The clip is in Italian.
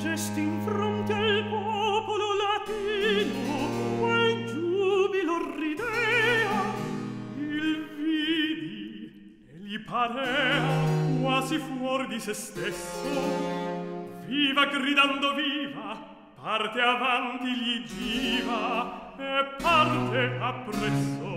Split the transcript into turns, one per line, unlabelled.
gesti in fronte al popolo latino, quel giubilo ridea, il vidi e gli parea quasi fuor di se stesso, viva gridando viva, parte avanti gli giva e parte appresso.